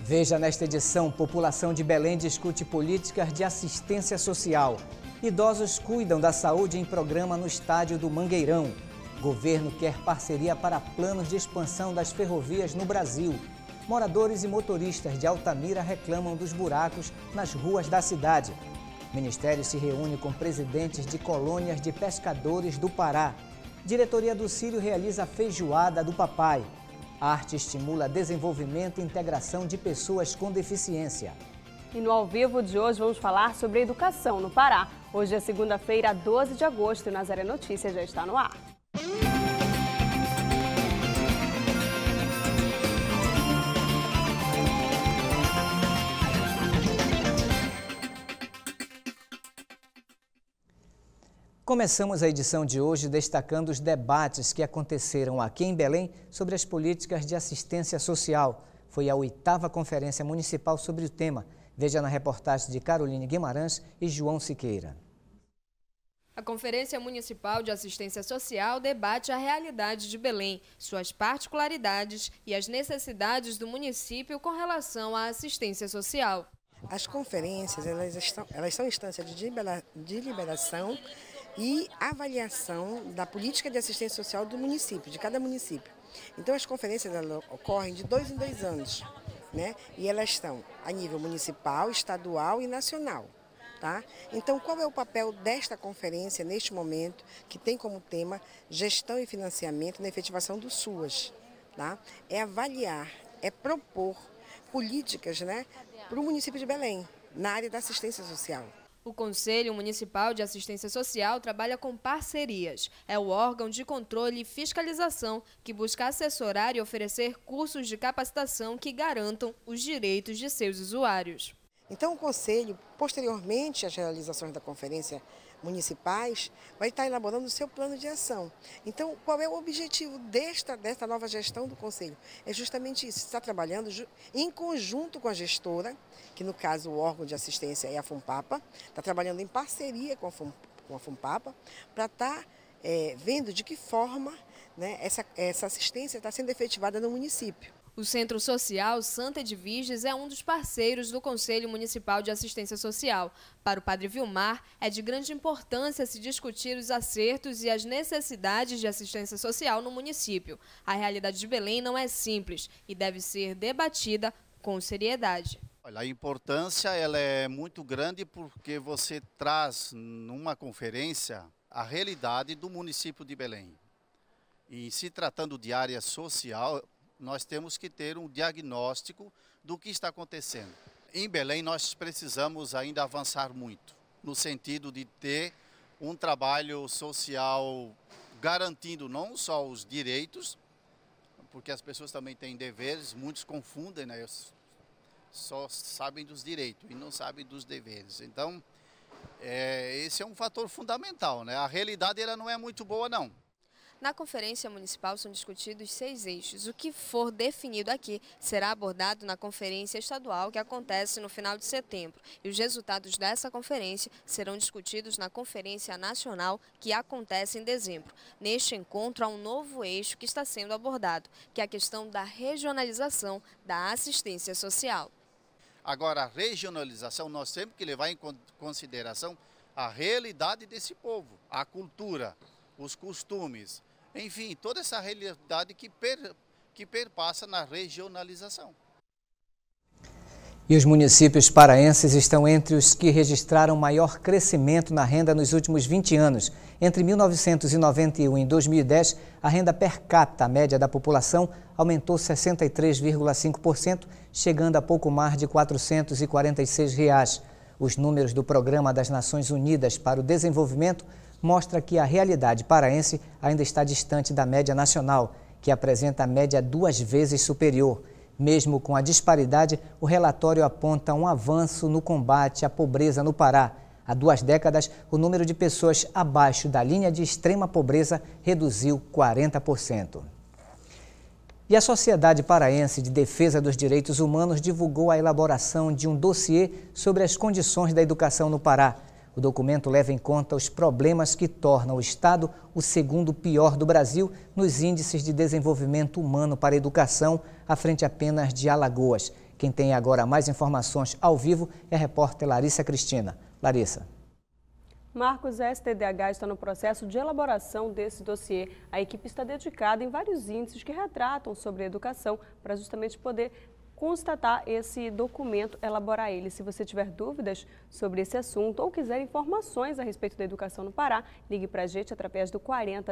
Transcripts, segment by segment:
Veja nesta edição, população de Belém discute políticas de assistência social. Idosos cuidam da saúde em programa no estádio do Mangueirão. Governo quer parceria para planos de expansão das ferrovias no Brasil. Moradores e motoristas de Altamira reclamam dos buracos nas ruas da cidade. Ministério se reúne com presidentes de colônias de pescadores do Pará. Diretoria do Círio realiza a feijoada do papai. Arte estimula desenvolvimento e integração de pessoas com deficiência. E no Ao Vivo de hoje vamos falar sobre educação no Pará. Hoje é segunda-feira, 12 de agosto, e o Nazaré Notícias já está no ar. Começamos a edição de hoje destacando os debates que aconteceram aqui em Belém sobre as políticas de assistência social. Foi a 8ª Conferência Municipal sobre o tema. Veja na reportagem de Caroline Guimarães e João Siqueira. A Conferência Municipal de Assistência Social debate a realidade de Belém, suas particularidades e as necessidades do município com relação à assistência social. As conferências elas são instâncias de deliberação e avaliação da política de assistência social do município, de cada município. Então as conferências ocorrem de 2 em 2 anos, né? E elas estão a nível municipal, estadual e nacional. Tá? Então, qual é o papel desta conferência neste momento, que tem como tema gestão e financiamento na efetivação do SUAS? Tá? É avaliar, é propor políticas, né, para o município de Belém, na área da assistência social. O Conselho Municipal de Assistência Social trabalha com parcerias. É o órgão de controle e fiscalização que busca assessorar e oferecer cursos de capacitação que garantam os direitos de seus usuários. Então, o Conselho, posteriormente às realizações da conferência municipais, vai estar elaborando o seu plano de ação. Então, qual é o objetivo desta nova gestão do Conselho? É justamente isso, está trabalhando em conjunto com a gestora, que no caso o órgão de assistência é a FUNPAPA, está trabalhando em parceria com a FUNPAPA, para estar vendo de que forma, né, essa assistência está sendo efetivada no município. O Centro Social Santa Edviges é um dos parceiros do Conselho Municipal de Assistência Social. Para o Padre Vilmar, é de grande importância se discutir os acertos e as necessidades de assistência social no município. A realidade de Belém não é simples e deve ser debatida com seriedade. Olha, a importância ela é muito grande porque você traz numa conferência a realidade do município de Belém. E se tratando de área social, nós temos que ter um diagnóstico do que está acontecendo. Em Belém, nós precisamos ainda avançar muito, no sentido de ter um trabalho social garantindo não só os direitos, porque as pessoas também têm deveres, muitos confundem, né? Só sabem dos direitos e não sabem dos deveres. Então, esse é um fator fundamental, né? A realidade ela não é muito boa, não. Na Conferência Municipal são discutidos 6 eixos. O que for definido aqui será abordado na Conferência Estadual, que acontece no final de setembro. E os resultados dessa conferência serão discutidos na Conferência Nacional, que acontece em dezembro. Neste encontro há um novo eixo que está sendo abordado, que é a questão da regionalização da assistência social. Agora, a regionalização, nós temos que levar em consideração a realidade desse povo, a cultura, os costumes, enfim, toda essa realidade que perpassa na regionalização. E os municípios paraenses estão entre os que registraram maior crescimento na renda nos últimos 20 anos. Entre 1991 e 2010, a renda per capita média da população aumentou 63,5%, chegando a pouco mais de R$ 446 reais. Os números do Programa das Nações Unidas para o Desenvolvimento mostra que a realidade paraense ainda está distante da média nacional, que apresenta a média 2 vezes superior. Mesmo com a disparidade, o relatório aponta um avanço no combate à pobreza no Pará. Há 2 décadas, o número de pessoas abaixo da linha de extrema pobreza reduziu 40%. E a Sociedade Paraense de Defesa dos Direitos Humanos divulgou a elaboração de um dossiê sobre as condições da educação no Pará. O documento leva em conta os problemas que tornam o Estado o 2º pior do Brasil nos índices de desenvolvimento humano para a educação, à frente apenas de Alagoas. Quem tem agora mais informações ao vivo é a repórter Larissa Cristina. Larissa. Marcos, a STDH está no processo de elaboração desse dossiê. A equipe está dedicada em vários índices que retratam sobre a educação para justamente poder constatar esse documento, elaborar ele. Se você tiver dúvidas sobre esse assunto ou quiser informações a respeito da educação no Pará, ligue para a gente através do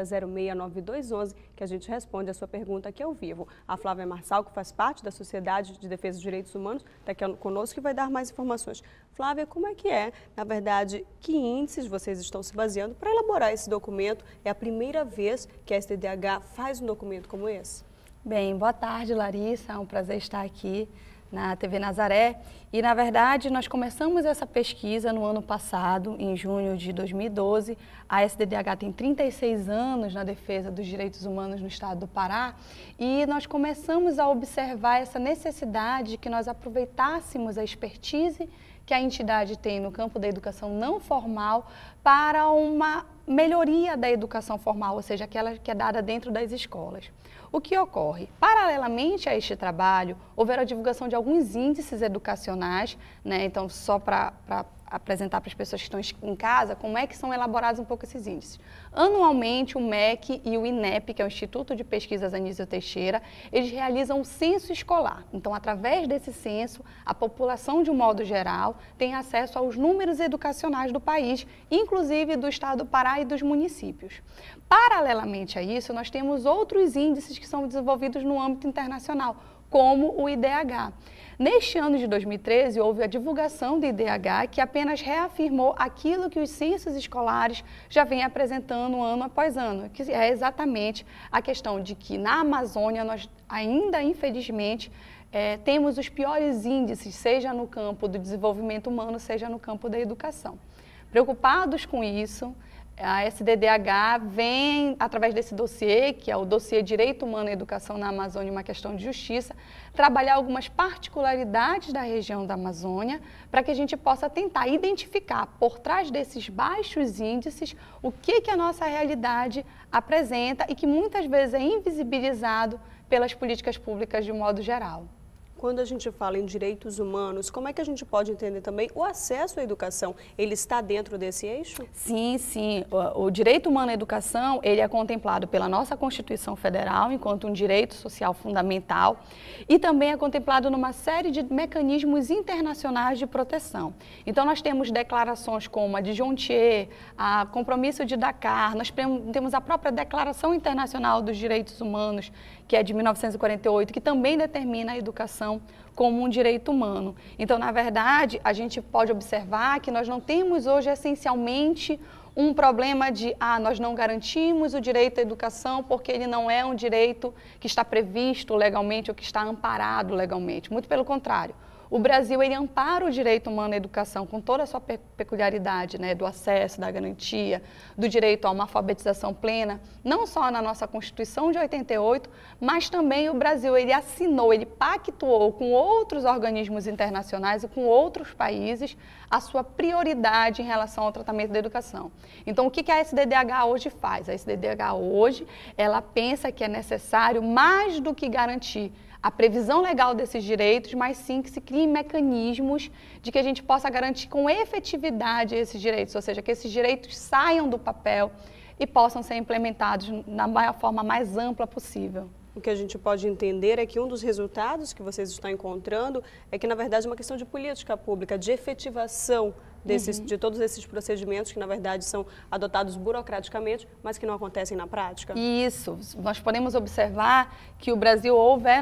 40069211, que a gente responde a sua pergunta aqui ao vivo. A Flávia Marçal, que faz parte da Sociedade de Defesa dos Direitos Humanos, está aqui conosco e vai dar mais informações. Flávia, como é que é, na verdade, que índices vocês estão se baseando para elaborar esse documento? É a primeira vez que a STDH faz um documento como esse? Bem, boa tarde, Larissa. É um prazer estar aqui na TV Nazaré. E, na verdade, nós começamos essa pesquisa no ano passado, em junho de 2012. A STDH tem 36 anos na defesa dos direitos humanos no estado do Pará e nós começamos a observar essa necessidade de que nós aproveitássemos a expertise que a entidade tem no campo da educação não formal para uma melhoria da educação formal, ou seja, aquela que é dada dentro das escolas. O que ocorre? Paralelamente a este trabalho, houve a divulgação de alguns índices educacionais, né? Então, só para apresentar para as pessoas que estão em casa, como é que são elaborados um pouco esses índices. Anualmente, o MEC e o INEP, que é o Instituto de Pesquisas Anísio Teixeira, eles realizam um censo escolar. Então, através desse censo, a população, de um modo geral, tem acesso aos números educacionais do país, inclusive do estado do Pará e dos municípios. Paralelamente a isso, nós temos outros índices que são desenvolvidos no âmbito internacional, como o IDH. Neste ano de 2013, houve a divulgação do IDH, que apenas reafirmou aquilo que os censos escolares já vêm apresentando ano após ano, que é exatamente a questão de que na Amazônia nós ainda, infelizmente, temos os piores índices, seja no campo do desenvolvimento humano, seja no campo da educação. Preocupados com isso, a STDH vem, através desse dossiê, que é o dossiê Direito Humano e Educação na Amazônia, uma questão de justiça, trabalhar algumas particularidades da região da Amazônia para que a gente possa tentar identificar, por trás desses baixos índices, o que a nossa realidade apresenta e que muitas vezes é invisibilizado pelas políticas públicas de modo geral. Quando a gente fala em direitos humanos, como é que a gente pode entender também o acesso à educação? Ele está dentro desse eixo? Sim, sim. O direito humano à educação, ele é contemplado pela nossa Constituição Federal enquanto um direito social fundamental e também é contemplado numa série de mecanismos internacionais de proteção. Então, nós temos declarações como a de Jontier, a Compromisso de Dakar, nós temos a própria Declaração Internacional dos Direitos Humanos, que é de 1948, que também determina a educação como um direito humano. Então, na verdade, a gente pode observar que nós não temos hoje, essencialmente, um problema de, nós não garantimos o direito à educação porque ele não é um direito que está previsto legalmente ou que está amparado legalmente. Muito pelo contrário. O Brasil, ele ampara o direito humano à educação com toda a sua peculiaridade, né, do acesso, da garantia, do direito a uma alfabetização plena, não só na nossa Constituição de 88, mas também o Brasil, ele assinou, ele pactuou com outros organismos internacionais e com outros países a sua prioridade em relação ao tratamento da educação. Então, o que a STDH hoje faz? A STDH hoje, ela pensa que é necessário mais do que garantir a previsão legal desses direitos, mas sim que se criem mecanismos de que a gente possa garantir com efetividade esses direitos, ou seja, que esses direitos saiam do papel e possam ser implementados da forma mais ampla possível. O que a gente pode entender é que um dos resultados que vocês estão encontrando é que, na verdade, é uma questão de política pública, de efetivação de todos esses procedimentos que, na verdade, são adotados burocraticamente, mas que não acontecem na prática? Isso. Nós podemos observar que o Brasil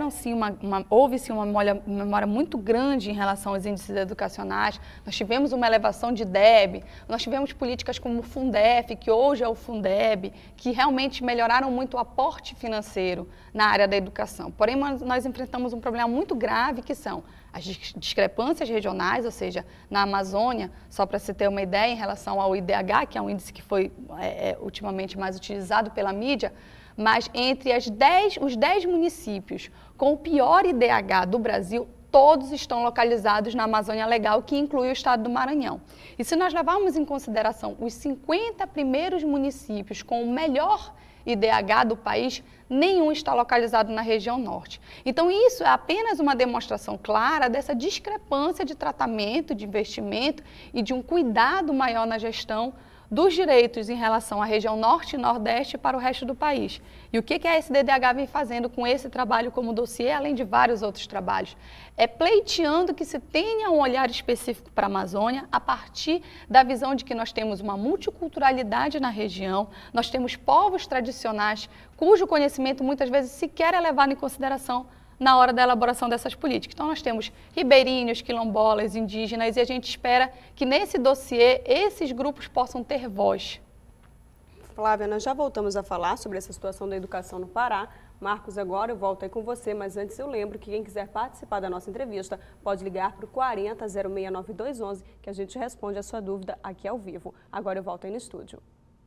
houve-se uma memória muito grande em relação aos índices educacionais. Nós tivemos uma elevação de DEB, nós tivemos políticas como o Fundef, que hoje é o Fundeb, que realmente melhoraram muito o aporte financeiro na área da educação. Porém, nós enfrentamos um problema muito grave, que são as discrepâncias regionais, ou seja, na Amazônia, só para se ter uma ideia em relação ao IDH, que é um índice que foi ultimamente mais utilizado pela mídia, mas entre os 10 municípios com o pior IDH do Brasil, todos estão localizados na Amazônia Legal, que inclui o estado do Maranhão. E se nós levarmos em consideração os 50 primeiros municípios com o melhor IDH do país, nenhum está localizado na região norte. Então, isso é apenas uma demonstração clara dessa discrepância de tratamento, de investimento e de um cuidado maior na gestão dos direitos em relação à região norte e nordeste para o resto do país. E o que a SDDH vem fazendo com esse trabalho como dossiê, além de vários outros trabalhos? É pleiteando que se tenha um olhar específico para a Amazônia a partir da visão de que nós temos uma multiculturalidade na região, nós temos povos tradicionais cujo conhecimento muitas vezes sequer é levado em consideração na hora da elaboração dessas políticas. Então, nós temos ribeirinhos, quilombolas, indígenas, e a gente espera que nesse dossiê esses grupos possam ter voz. Flávia, nós já voltamos a falar sobre essa situação da educação no Pará. Marcos, agora eu volto aí com você, mas antes eu lembro que quem quiser participar da nossa entrevista pode ligar para o 40 069211, que a gente responde a sua dúvida aqui ao vivo. Agora eu volto aí no estúdio.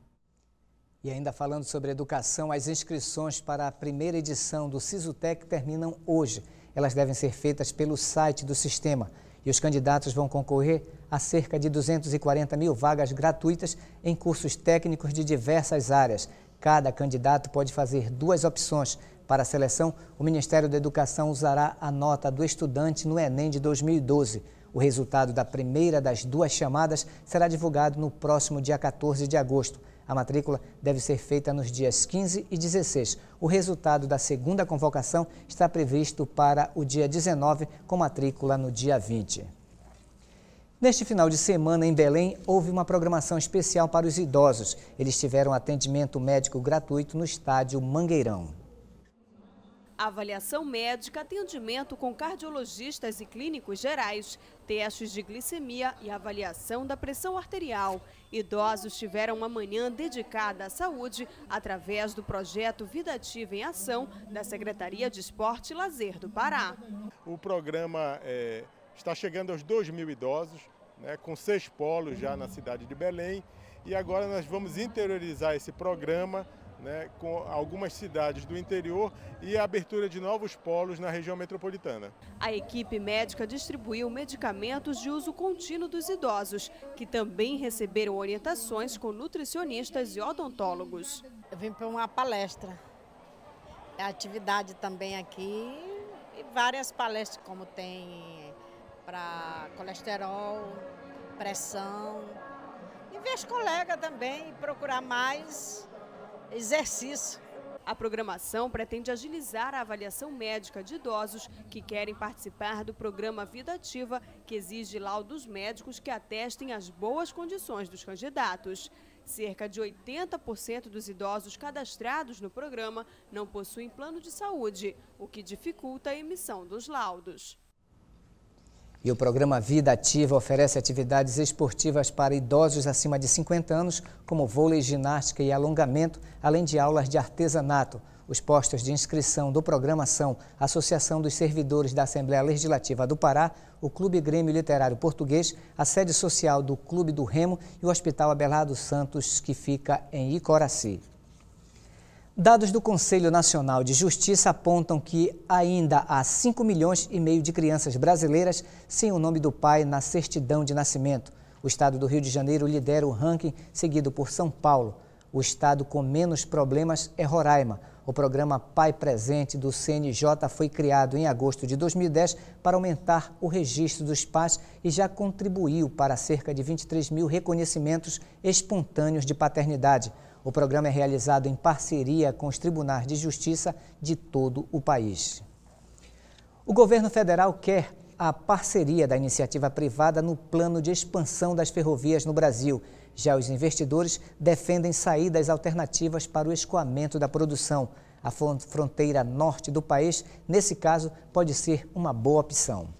E ainda falando sobre educação, as inscrições para a primeira edição do Sisutec terminam hoje. Elas devem ser feitas pelo site do sistema e os candidatos vão concorrer a cerca de 240 mil vagas gratuitas em cursos técnicos de diversas áreas. Cada candidato pode fazer 2 opções. Para a seleção, o Ministério da Educação usará a nota do estudante no Enem de 2012. O resultado da primeira das 2 chamadas será divulgado no próximo dia 14 de agosto. A matrícula deve ser feita nos dias 15 e 16. O resultado da segunda convocação está previsto para o dia 19, com matrícula no dia 20. Neste final de semana, em Belém, houve uma programação especial para os idosos. Eles tiveram atendimento médico gratuito no estádio Mangueirão. Avaliação médica, atendimento com cardiologistas e clínicos gerais, testes de glicemia e avaliação da pressão arterial. Idosos tiveram uma manhã dedicada à saúde através do projeto Vida Ativa em Ação da Secretaria de Esporte e Lazer do Pará. O programa está chegando aos 2.000 idosos, né, com 6 polos já na cidade de Belém, e agora nós vamos interiorizar esse programa, né, com algumas cidades do interior e a abertura de novos polos na região metropolitana. A equipe médica distribuiu medicamentos de uso contínuo dos idosos, que também receberam orientações com nutricionistas e odontólogos. Eu vim para uma palestra, atividade também aqui, e várias palestras como tem para colesterol, pressão, e ver os colegas também, procurar mais exercício. A programação pretende agilizar a avaliação médica de idosos que querem participar do programa Vida Ativa, que exige laudos médicos que atestem as boas condições dos candidatos. Cerca de 80% dos idosos cadastrados no programa não possuem plano de saúde, o que dificulta a emissão dos laudos. E o programa Vida Ativa oferece atividades esportivas para idosos acima de 50 anos, como vôlei, ginástica e alongamento, além de aulas de artesanato. Os postos de inscrição do programa são a Associação dos Servidores da Assembleia Legislativa do Pará, o Clube Grêmio Literário Português, a sede social do Clube do Remo e o Hospital Abelardo Santos, que fica em Icoraci. Dados do Conselho Nacional de Justiça apontam que ainda há 5,5 milhões de crianças brasileiras sem o nome do pai na certidão de nascimento. O estado do Rio de Janeiro lidera o ranking, seguido por São Paulo. O estado com menos problemas é Roraima. O programa Pai Presente do CNJ foi criado em agosto de 2010 para aumentar o registro dos pais e já contribuiu para cerca de 23 mil reconhecimentos espontâneos de paternidade. O programa é realizado em parceria com os tribunais de justiça de todo o país. O governo federal quer a parceria da iniciativa privada no plano de expansão das ferrovias no Brasil. Já os investidores defendem saídas alternativas para o escoamento da produção. A fronteira norte do país, nesse caso, pode ser uma boa opção.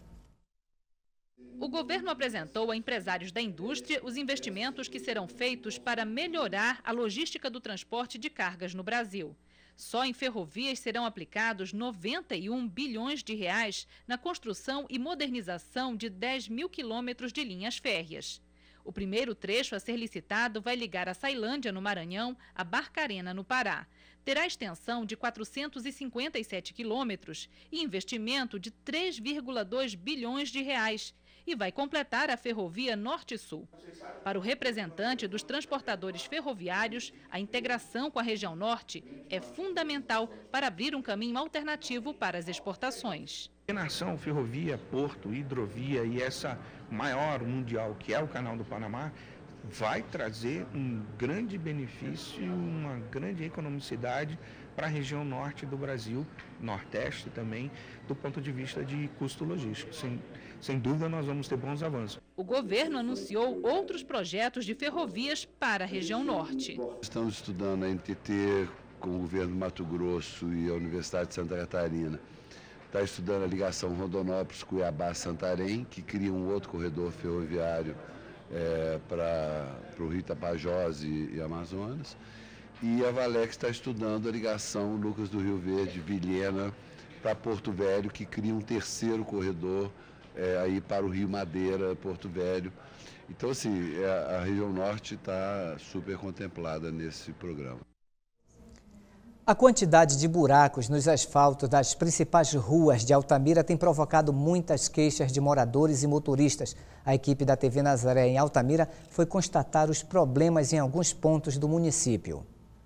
O governo apresentou a empresários da indústria os investimentos que serão feitos para melhorar a logística do transporte de cargas no Brasil. Só em ferrovias serão aplicados 91 bilhões de reais na construção e modernização de 10 mil quilômetros de linhas férreas. O primeiro trecho a ser licitado vai ligar a Ceilândia, no Maranhão, a Barcarena, no Pará. Terá extensão de 457 quilômetros e investimento de 3,2 bilhões de reais. e vai completar a ferrovia Norte-Sul. Para o representante dos transportadores ferroviários, a integração com a região Norte é fundamental para abrir um caminho alternativo para as exportações. A nação, ferrovia, porto, hidrovia e essa maior mundial que é o Canal do Panamá vai trazer um grande benefício, uma grande economicidade para a região norte do Brasil, nordeste também, do ponto de vista de custo logístico. Sem dúvida, nós vamos ter bons avanços. O governo anunciou outros projetos de ferrovias para a região norte. Estamos estudando a NTT com o governo do Mato Grosso e a Universidade de Santa Catarina. Está estudando a ligação Rondonópolis-Cuiabá-Santarém, que cria um outro corredor ferroviário para o Rio Tapajós e Amazonas. E a Valex está estudando a ligação Lucas do Rio Verde-Vilhena para Porto Velho, que cria um terceiro corredor aí para o Rio Madeira, Porto Velho. Então, assim, a região norte está super contemplada nesse programa. A quantidade de buracos nos asfaltos das principais ruas de Altamira tem provocado muitas queixas de moradores e motoristas. A equipe da TV Nazaré em Altamira foi constatar os problemas em alguns pontos do município.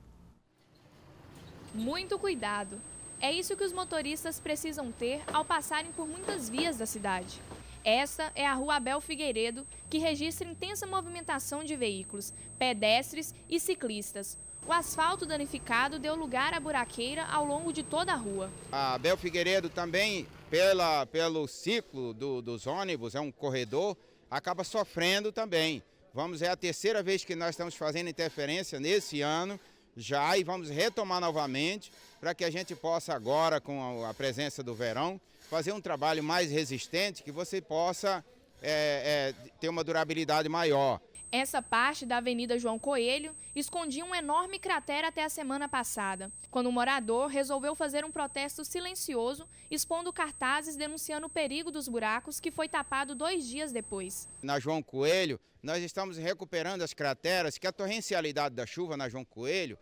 Muito cuidado. É isso que os motoristas precisam ter ao passarem por muitas vias da cidade. Esta é a Rua Abel Figueiredo, que registra intensa movimentação de veículos, pedestres e ciclistas. O asfalto danificado deu lugar à buraqueira ao longo de toda a rua. A Abel Figueiredo também, pelo ciclo dos ônibus, é um corredor, acaba sofrendo também. É a terceira vez que nós estamos fazendo interferência nesse ano, já, e vamos retomar novamente, para que a gente possa agora, com a presença do verão, fazer um trabalho mais resistente, que você possa ter uma durabilidade maior. Essa parte da Avenida João Coelho escondia um enorme cratera até a semana passada, quando um morador resolveu fazer um protesto silencioso, expondo cartazes denunciando o perigo dos buracos, que foi tapado 2 dias depois. Na João Coelho, nós estamos recuperando as crateras, que a torrencialidade da chuva na João Coelho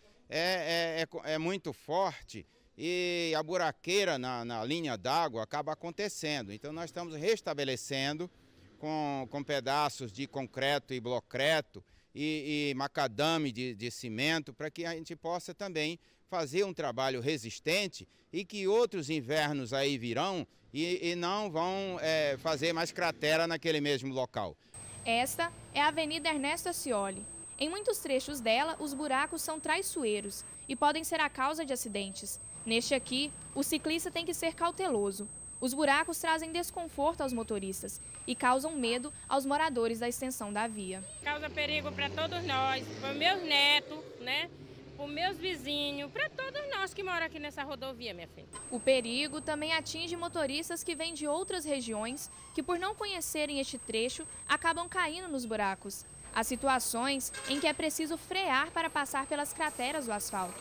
é muito forte e a buraqueira na linha d'água acaba acontecendo. Então nós estamos restabelecendo com pedaços de concreto e blocreto e macadame de cimento, para que a gente possa também fazer um trabalho resistente e que outros invernos aí virão e não vão fazer mais cratera naquele mesmo local. Esta é a Avenida Ernesto Ascioli. Em muitos trechos dela, os buracos são traiçoeiros e podem ser a causa de acidentes. Neste aqui, o ciclista tem que ser cauteloso. Os buracos trazem desconforto aos motoristas e causam medo aos moradores da extensão da via. Causa perigo para todos nós, para meus netos, né? Para meus vizinhos, para todos nós que moram aqui nessa rodovia, minha filha. O perigo também atinge motoristas que vêm de outras regiões que, por não conhecerem este trecho, acabam caindo nos buracos. Há situações em que é preciso frear para passar pelas crateras do asfalto.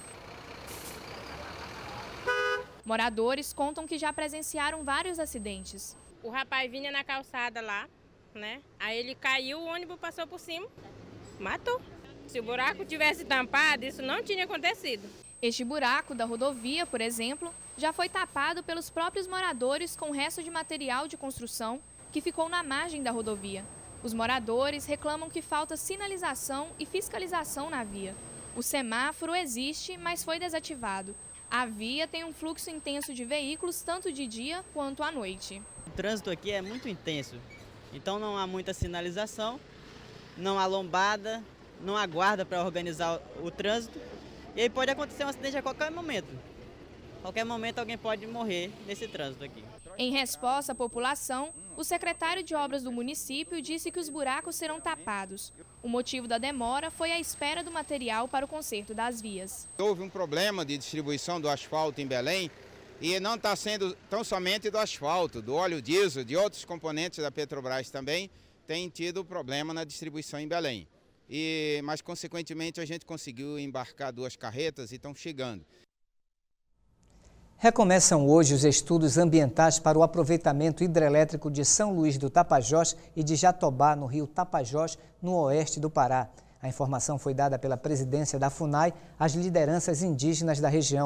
Moradores contam que já presenciaram vários acidentes. O rapaz vinha na calçada lá, né? Aí ele caiu, o ônibus passou por cima, matou. Se o buraco tivesse tampado, isso não tinha acontecido. Este buraco da rodovia, por exemplo, já foi tapado pelos próprios moradores com resto de material de construção que ficou na margem da rodovia. Os moradores reclamam que falta sinalização e fiscalização na via. O semáforo existe, mas foi desativado. A via tem um fluxo intenso de veículos, tanto de dia quanto à noite. O trânsito aqui é muito intenso, então não há muita sinalização, não há lombada, não há guarda para organizar o trânsito. E aí pode acontecer um acidente a qualquer momento. A qualquer momento alguém pode morrer nesse trânsito aqui. Em resposta à população, o secretário de Obras do município disse que os buracos serão tapados. O motivo da demora foi a espera do material para o conserto das vias. Houve um problema de distribuição do asfalto em Belém e não está sendo tão somente do asfalto, do óleo diesel, de outros componentes da Petrobras também tem tido problema na distribuição em Belém. Mas, consequentemente, a gente conseguiu embarcar 2 carretas e estão chegando. Recomeçam hoje os estudos ambientais para o aproveitamento hidrelétrico de São Luís do Tapajós e de Jatobá, no rio Tapajós, no oeste do Pará. A informação foi dada pela presidência da FUNAI às lideranças indígenas da região.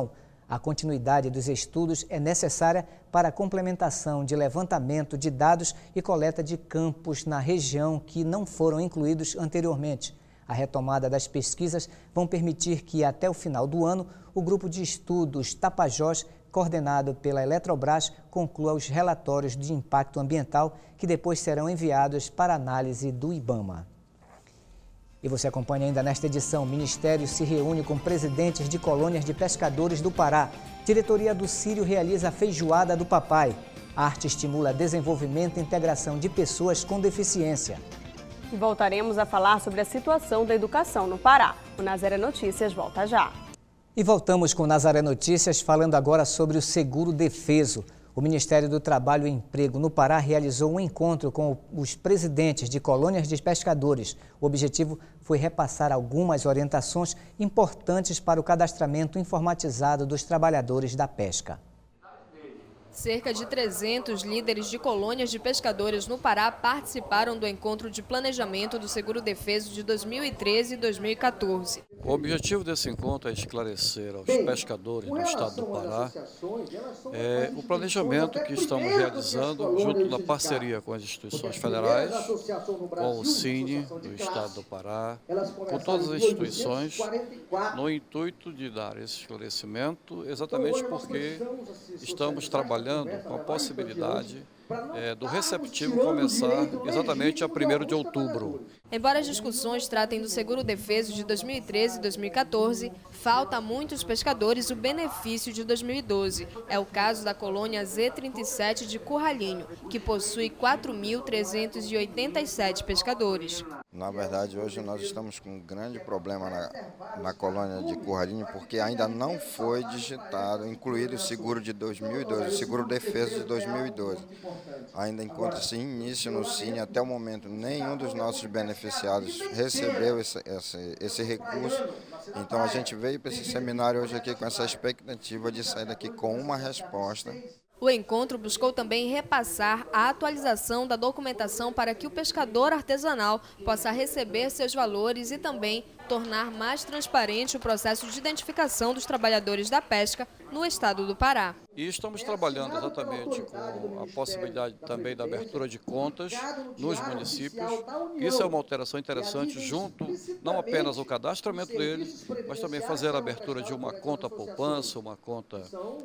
A continuidade dos estudos é necessária para a complementação de levantamento de dados e coleta de campos na região que não foram incluídos anteriormente. A retomada das pesquisas vão permitir que, até o final do ano, o grupo de estudos Tapajós, coordenado pela Eletrobras, conclua os relatórios de impacto ambiental que depois serão enviados para análise do IBAMA. E você acompanha ainda nesta edição. O Ministério se reúne com presidentes de colônias de pescadores do Pará. Diretoria do Círio realiza a Feijoada do Papai. A arte estimula desenvolvimento e integração de pessoas com deficiência. E voltaremos a falar sobre a situação da educação no Pará. O Nazaré Notícias volta já. E voltamos com o Nazaré Notícias falando agora sobre o Seguro Defeso. O Ministério do Trabalho e Emprego no Pará realizou um encontro com os presidentes de colônias de pescadores. O objetivo foi repassar algumas orientações importantes para o cadastramento informatizado dos trabalhadores da pesca. Cerca de 300 líderes de colônias de pescadores no Pará participaram do encontro de planejamento do Seguro Defeso de 2013 e 2014. O objetivo desse encontro é esclarecer aos pescadores do estado do Pará o planejamento que estamos realizando junto da parceria com as instituições federais, com o Cine do estado do Pará, com todas as instituições, no intuito de dar esse esclarecimento, exatamente porque estamos trabalhando com a possibilidade do receptivo começar exatamente a 1º de outubro. Embora as discussões tratem do Seguro Defeso de 2013 e 2014, falta a muitos pescadores o benefício de 2012. É o caso da colônia Z37 de Curralinho, que possui 4.387 pescadores. Na verdade, hoje nós estamos com um grande problema na colônia de Curralinho, porque ainda não foi digitado, incluído o seguro de 2012, o seguro defeso de 2012. Ainda encontra-se em início no Cine, até o momento nenhum dos nossos beneficiados recebeu esse recurso. Então a gente veio para esse seminário hoje aqui com essa expectativa de sair daqui com uma resposta. O encontro buscou também repassar a atualização da documentação para que o pescador artesanal possa receber seus valores e também tornar mais transparente o processo de identificação dos trabalhadores da pesca no estado do Pará. E estamos trabalhando exatamente com a possibilidade também da abertura de contas nos municípios. Isso é uma alteração interessante junto, não apenas ao cadastramento deles, mas também fazer a abertura de uma conta poupança, uma conta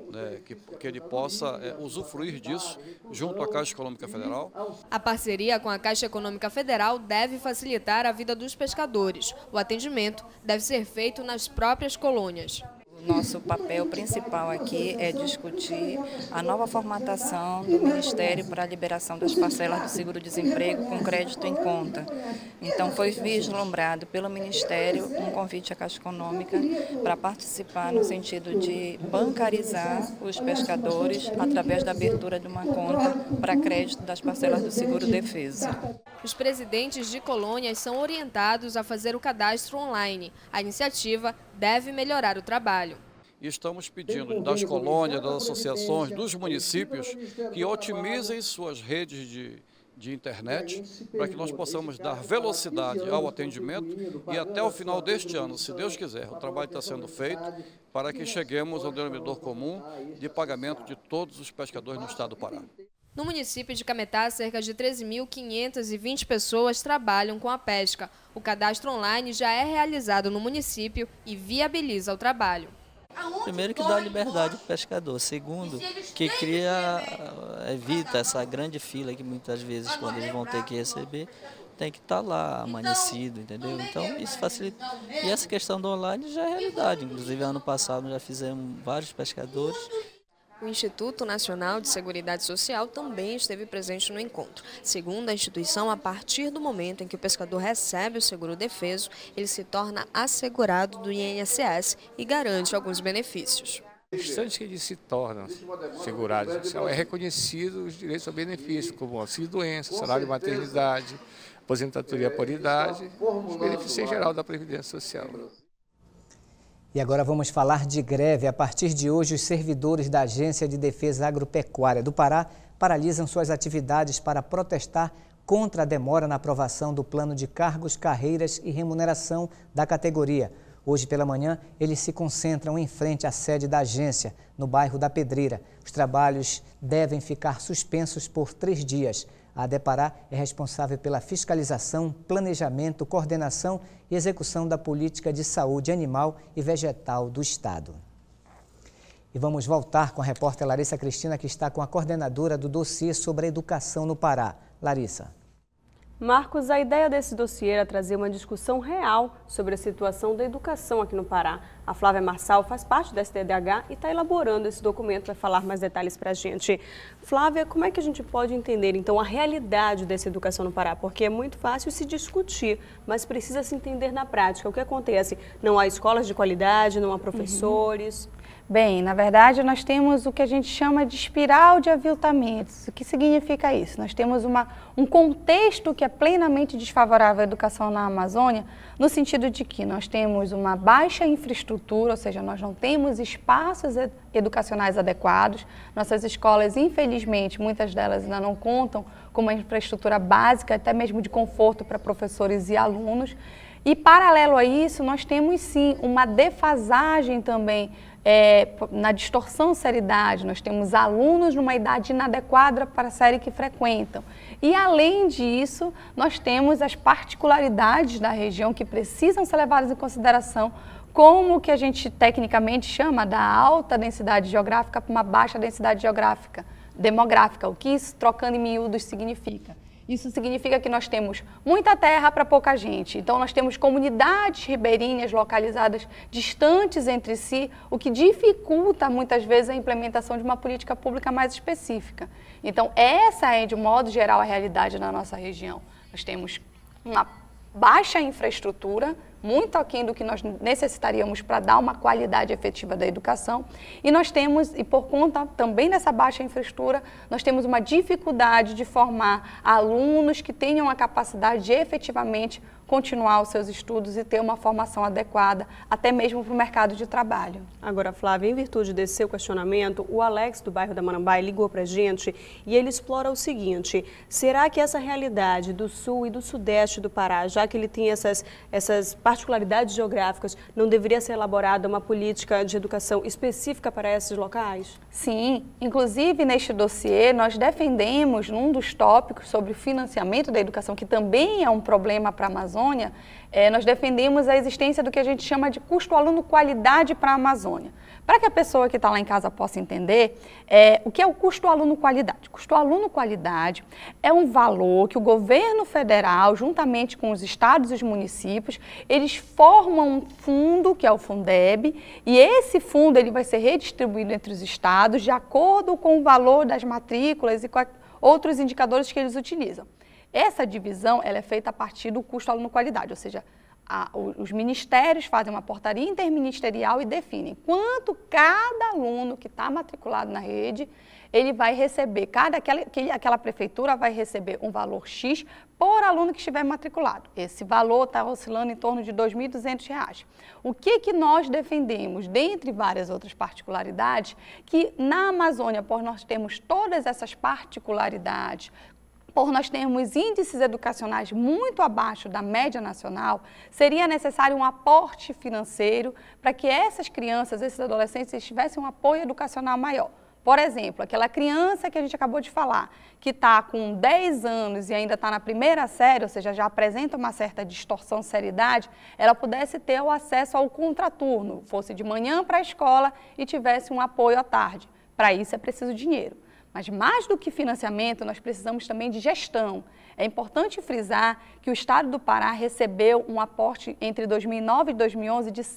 que ele possa usufruir disso junto à Caixa Econômica Federal. A parceria com a Caixa Econômica Federal deve facilitar a vida dos pescadores. O atendimento deve ser feito nas próprias colônias. Nosso papel principal aqui é discutir a nova formatação do Ministério para a liberação das parcelas do seguro-desemprego com crédito em conta. Então, foi vislumbrado pelo Ministério um convite à Caixa Econômica para participar no sentido de bancarizar os pescadores através da abertura de uma conta para crédito das parcelas do seguro-defeso. Os presidentes de colônias são orientados a fazer o cadastro online. A iniciativa deve melhorar o trabalho. E estamos pedindo das colônias, das associações, dos municípios que otimizem suas redes de internet para que nós possamos dar velocidade ao atendimento e até o final deste ano, se Deus quiser, o trabalho está sendo feito para que cheguemos ao denominador comum de pagamento de todos os pescadores no estado do Pará. No município de Cametá, cerca de 13.520 pessoas trabalham com a pesca. O cadastro online já é realizado no município e viabiliza o trabalho. Primeiro, que dá liberdade para o pescador. Segundo, que evita essa grande fila que muitas vezes, quando eles vão ter que receber, tem que estar lá amanhecido, entendeu? Então, isso facilita. E essa questão do online já é realidade. Inclusive, ano passado, já fizemos vários pescadores. O Instituto Nacional de Seguridade Social também esteve presente no encontro. Segundo a instituição, a partir do momento em que o pescador recebe o seguro defeso, ele se torna assegurado do INSS e garante alguns benefícios. No instante que eles se tornam segurados, é reconhecido os direitos ao benefício, como auxílio-doença, salário de maternidade, aposentadoria por idade, os benefícios em geral da Previdência Social. E agora vamos falar de greve. A partir de hoje, os servidores da Agência de Defesa Agropecuária do Pará paralisam suas atividades para protestar contra a demora na aprovação do plano de cargos, carreiras e remuneração da categoria. Hoje pela manhã, eles se concentram em frente à sede da agência, no bairro da Pedreira. Os trabalhos devem ficar suspensos por 3 dias. A ADEPARÁ é responsável pela fiscalização, planejamento, coordenação e execução da política de saúde animal e vegetal do Estado. E vamos voltar com a repórter Larissa Cristina, que está com a coordenadora do dossiê sobre a educação no Pará. Larissa. Marcos, a ideia desse dossiê era trazer uma discussão real sobre a situação da educação aqui no Pará. A Flávia Marçal faz parte da STDH e está elaborando esse documento, vai falar mais detalhes para a gente. Flávia, como é que a gente pode entender, então, a realidade dessa educação no Pará? Porque é muito fácil se discutir, mas precisa se entender na prática. O que acontece? Não há escolas de qualidade, não há professores... Bem, na verdade, nós temos o que a gente chama de espiral de aviltamentos. O que significa isso? Nós temos um contexto que é plenamente desfavorável à educação na Amazônia, no sentido de que nós temos uma baixa infraestrutura, ou seja, nós não temos espaços educacionais adequados. Nossas escolas, infelizmente, muitas delas ainda não contam com uma infraestrutura básica, até mesmo de conforto para professores e alunos. E, paralelo a isso, nós temos, sim, uma defasagem também na distorção seriedade. Nós temos alunos numa idade inadequada para a série que frequentam. E, além disso, nós temos as particularidades da região que precisam ser levadas em consideração, como o que a gente tecnicamente chama da alta densidade geográfica para uma baixa densidade demográfica. O que isso, trocando em miúdos, significa? Isso significa que nós temos muita terra para pouca gente. Então, nós temos comunidades ribeirinhas localizadas distantes entre si, o que dificulta, muitas vezes, a implementação de uma política pública mais específica. Então, essa é, de modo geral, a realidade na nossa região. Nós temos uma baixa infraestrutura, muito aquém do que nós necessitaríamos para dar uma qualidade efetiva da educação. E nós temos, e por conta também dessa baixa infraestrutura, nós temos uma dificuldade de formar alunos que tenham a capacidade de efetivamente continuar os seus estudos e ter uma formação adequada, até mesmo para o mercado de trabalho. Agora, Flávia, em virtude desse seu questionamento, o Alex, do bairro da Marambaia, ligou para a gente e ele explora o seguinte: será que essa realidade do sul e do sudeste do Pará, já que ele tem essas particularidades geográficas, não deveria ser elaborada uma política de educação específica para esses locais? Sim, inclusive neste dossiê nós defendemos, num dos tópicos sobre o financiamento da educação, que também é um problema para a Amazônia, nós defendemos a existência do que a gente chama de custo-aluno qualidade para a Amazônia. Para que a pessoa que está lá em casa possa entender, o que é o custo-aluno qualidade? Custo-aluno qualidade é um valor que o governo federal, juntamente com os estados e os municípios, eles formam um fundo, que é o Fundeb, e esse fundo ele vai ser redistribuído entre os estados de acordo com o valor das matrículas e com outros indicadores que eles utilizam. Essa divisão ela é feita a partir do custo-aluno qualidade, ou seja, os ministérios fazem uma portaria interministerial e definem quanto cada aluno que está matriculado na rede, ele vai receber, aquela prefeitura vai receber um valor X por aluno que estiver matriculado. Esse valor está oscilando em torno de R$ 2.200. O que nós defendemos, dentre várias outras particularidades, que na Amazônia, por nós termos todas essas particularidades, por nós termos índices educacionais muito abaixo da média nacional, seria necessário um aporte financeiro para que essas crianças, esses adolescentes, tivessem um apoio educacional maior. Por exemplo, aquela criança que a gente acabou de falar, que está com 10 anos e ainda está na primeira série, ou seja, já apresenta uma certa distorção seriedade, ela pudesse ter o acesso ao contraturno, fosse de manhã para a escola e tivesse um apoio à tarde. Para isso é preciso dinheiro. Mas mais do que financiamento, nós precisamos também de gestão. É importante frisar que o Estado do Pará recebeu um aporte entre 2009 e 2011 de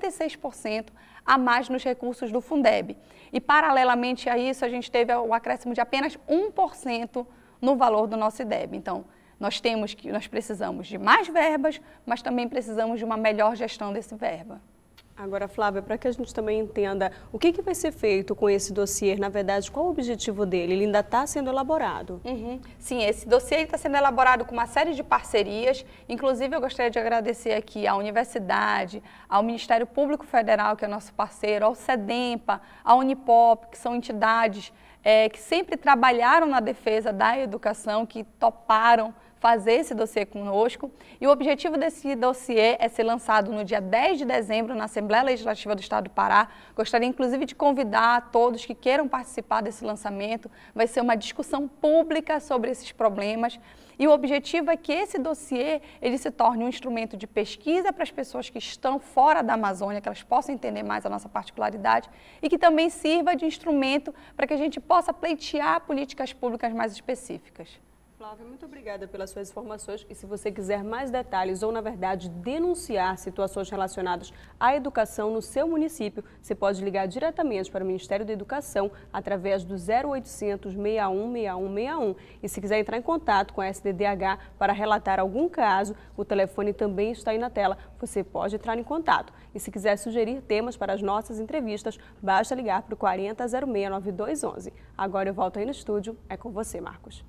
56% a mais nos recursos do Fundeb. E, paralelamente a isso, a gente teve o acréscimo de apenas 1% no valor do nosso IDEB. Então, nós precisamos de mais verbas, mas também precisamos de uma melhor gestão desse verba. Agora, Flávia, para que a gente também entenda o que vai ser feito com esse dossiê, na verdade, qual o objetivo dele? Ele ainda está sendo elaborado? Sim, esse dossiê está sendo elaborado com uma série de parcerias. Inclusive, eu gostaria de agradecer aqui à Universidade, ao Ministério Público Federal, que é nosso parceiro, ao SEDEMPA, à Unipop, que são entidades que sempre trabalharam na defesa da educação, que toparam fazer esse dossiê conosco. E o objetivo desse dossiê é ser lançado no dia 10 de dezembro na Assembleia Legislativa do Estado do Pará. Gostaria, inclusive, de convidar todos que queiram participar desse lançamento. Vai ser uma discussão pública sobre esses problemas. E o objetivo é que esse dossiê ele se torne um instrumento de pesquisa para as pessoas que estão fora da Amazônia, que elas possam entender mais a nossa particularidade e que também sirva de instrumento para que a gente possa pleitear políticas públicas mais específicas. Flávia, muito obrigada pelas suas informações e se você quiser mais detalhes ou, na verdade, denunciar situações relacionadas à educação no seu município, você pode ligar diretamente para o Ministério da Educação através do 0800 61 6161 e se quiser entrar em contato com a SDDH para relatar algum caso, o telefone também está aí na tela, você pode entrar em contato. E se quiser sugerir temas para as nossas entrevistas, basta ligar para o 4006-9211. Agora eu volto aí no estúdio, é com você, Marcos.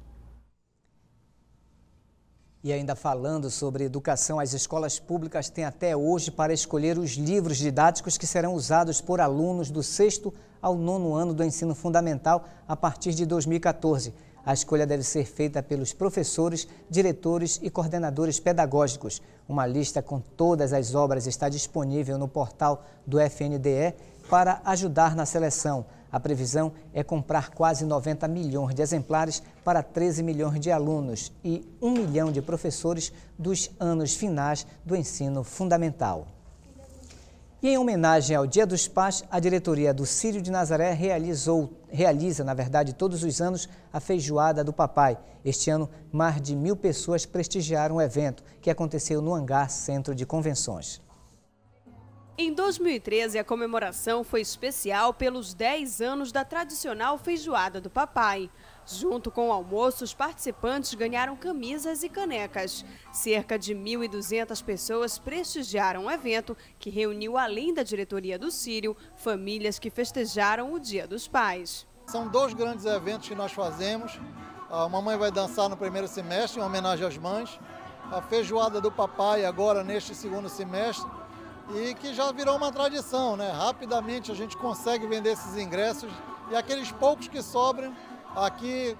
E ainda falando sobre educação, as escolas públicas têm até hoje para escolher os livros didáticos que serão usados por alunos do 6º ao 9º ano do ensino fundamental a partir de 2014. A escolha deve ser feita pelos professores, diretores e coordenadores pedagógicos. Uma lista com todas as obras está disponível no portal do FNDE para ajudar na seleção. A previsão é comprar quase 90 milhões de exemplares para 13 milhões de alunos e 1 milhão de professores dos anos finais do ensino fundamental. E em homenagem ao Dia dos Pais, a diretoria do Círio de Nazaré realiza, na verdade, todos os anos, a Feijoada do Papai. Este ano, mais de 1.000 pessoas prestigiaram o evento, que aconteceu no Hangar Centro de Convenções. Em 2013, a comemoração foi especial pelos 10 anos da tradicional Feijoada do Papai. Junto com o almoço, os participantes ganharam camisas e canecas. Cerca de 1.200 pessoas prestigiaram o evento, que reuniu, além da diretoria do Círio, famílias que festejaram o Dia dos Pais. São 2 grandes eventos que nós fazemos. A Mamãe vai dançar no primeiro semestre, em homenagem às mães. A Feijoada do Papai agora neste segundo semestre. E que já virou uma tradição, né? Rapidamente a gente consegue vender esses ingressos e aqueles poucos que sobram aqui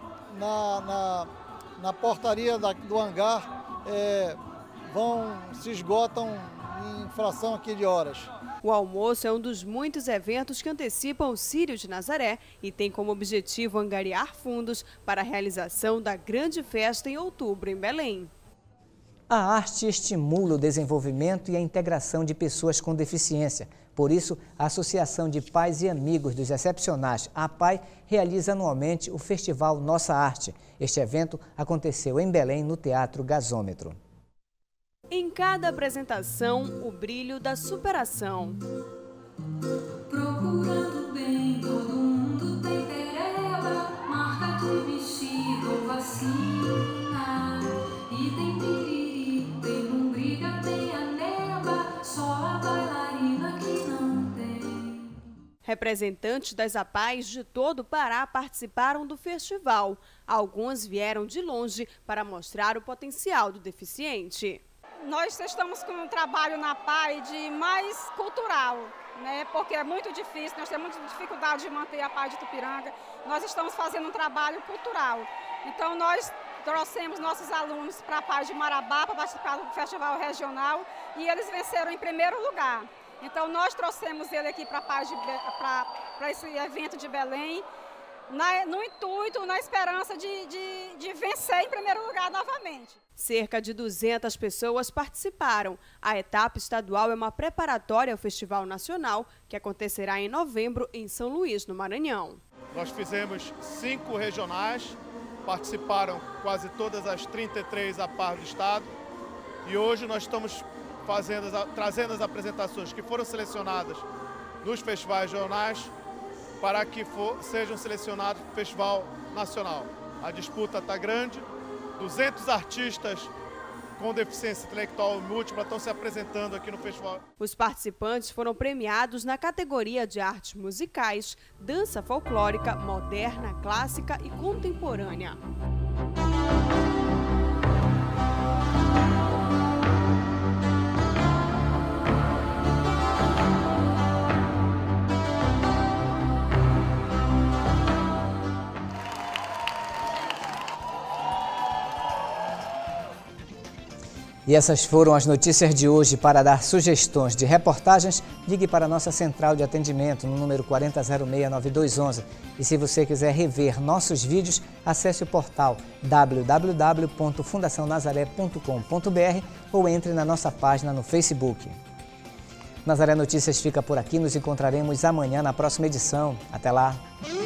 na portaria do hangar se esgotam em fração aqui de horas. O almoço é um dos muitos eventos que antecipam o Círio de Nazaré e tem como objetivo angariar fundos para a realização da grande festa em outubro em Belém. A arte estimula o desenvolvimento e a integração de pessoas com deficiência. Por isso, a Associação de Pais e Amigos dos Excepcionais, a APAI, realiza anualmente o Festival Nossa Arte. Este evento aconteceu em Belém, no Teatro Gasômetro. Em cada apresentação, o brilho da superação. Procurando bem, todo mundo tem pereba, marca de vestido, vacina, e tem piriri, tem lombriga, tem aneba, só a bailarina que não tem. Representantes das APAIs de todo o Pará participaram do festival. Alguns vieram de longe para mostrar o potencial do deficiente. Nós estamos com um trabalho na APAI de mais cultural, né? Porque é muito difícil, nós temos muita dificuldade de manter a APAI de Tupiranga. Nós estamos fazendo um trabalho cultural. Então nós trouxemos nossos alunos para a APAI de Marabá para participar do festival regional e eles venceram em primeiro lugar. Então nós trouxemos ele aqui para esse evento de Belém, no intuito, na esperança de vencer em primeiro lugar novamente. Cerca de 200 pessoas participaram. A etapa estadual é uma preparatória ao Festival Nacional, que acontecerá em novembro em São Luís, no Maranhão. Nós fizemos 5 regionais, participaram quase todas as 33 APAIs do estado e hoje nós estamos trazendo as apresentações que foram selecionadas nos festivais regionais para que sejam selecionados para o Festival Nacional. A disputa está grande, 200 artistas com deficiência intelectual múltipla estão se apresentando aqui no festival. Os participantes foram premiados na categoria de artes musicais, dança folclórica, moderna, clássica e contemporânea. E essas foram as notícias de hoje. Para dar sugestões de reportagens, ligue para a nossa central de atendimento no número 4006-9211. E se você quiser rever nossos vídeos, acesse o portal www.fundacionazaré.com.br ou entre na nossa página no Facebook. Nazaré Notícias fica por aqui. Nos encontraremos amanhã na próxima edição. Até lá!